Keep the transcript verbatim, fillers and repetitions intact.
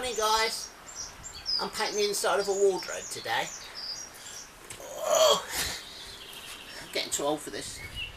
Morning guys, I'm painting the inside of a wardrobe today. Oh, I'm getting too old for this.